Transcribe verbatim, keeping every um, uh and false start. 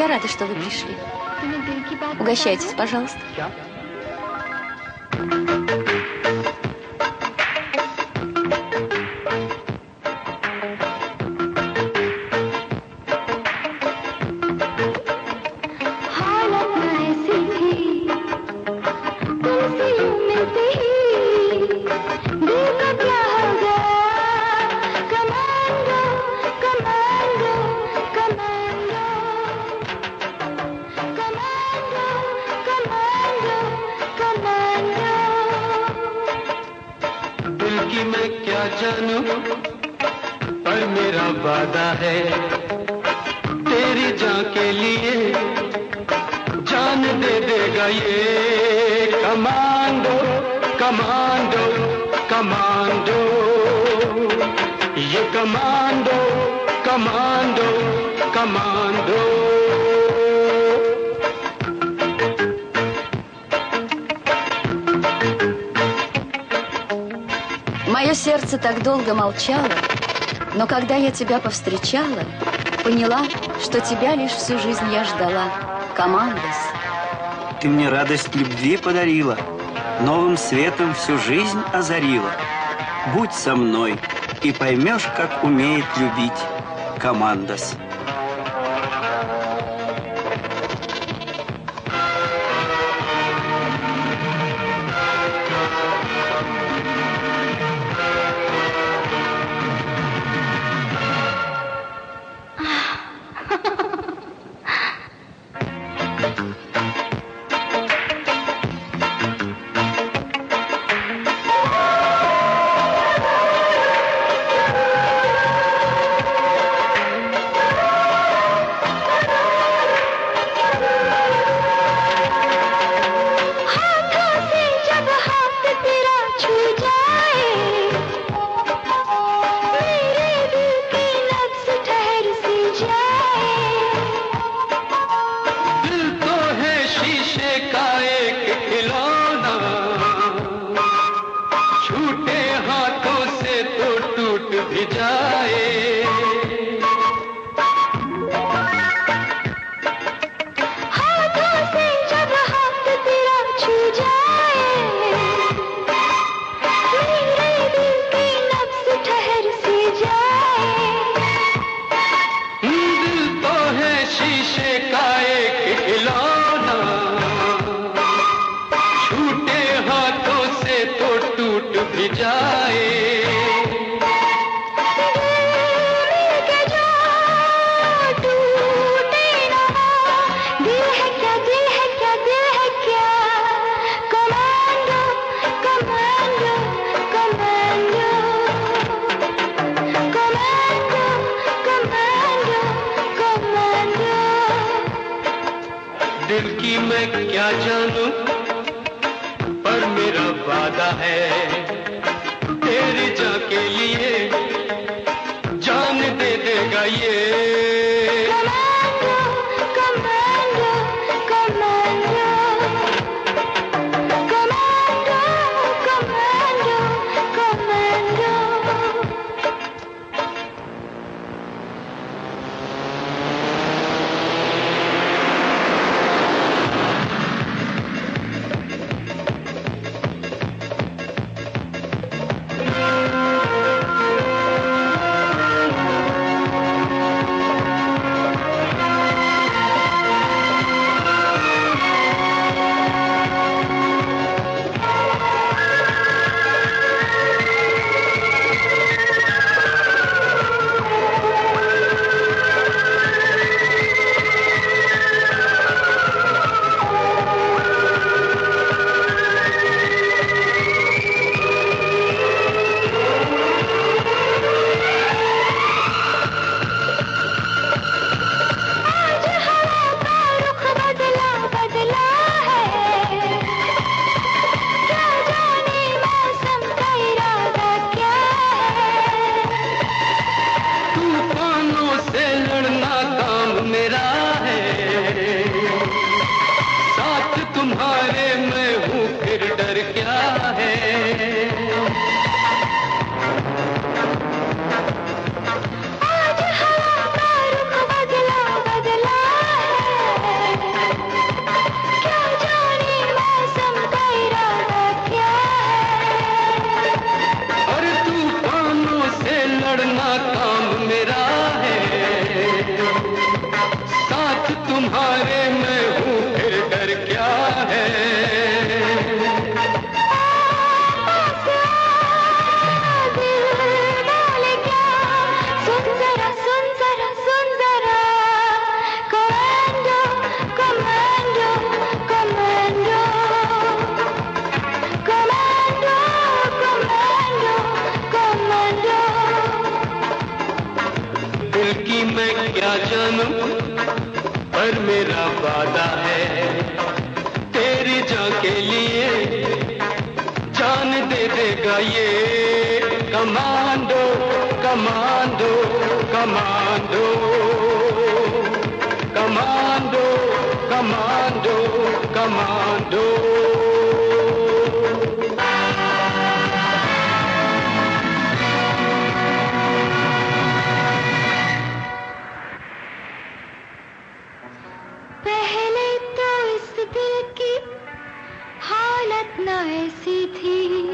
рада, что вы пришли. Угощайтесь, пожалуйста. पर मेरा वादा है तेरी जान के लिए जान दे देगा ये कमांडो कमांडो कमांडो ये कमांडो कमांडो कमांडो Мое сердце так долго молчало, но когда я тебя повстречала, поняла, что тебя лишь всю жизнь я ждала. Командос. Ты мне радость любви подарила, новым светом всю жизнь озарила. Будь со мной и поймешь, как умеет любить Командос. दिल की मैं क्या जानूं, पर मेरा वादा है तेरी जान के लिए जान दे देगा ये तुम्हारे मैं हूँ फिर डर क्या है। मैं क्या जानूं पर मेरा वादा है, तेरी जान के लिए जान दे देगा ये commando commando commando commando commando commando. पहले तो इस दिल की हालत न ऐसी थी,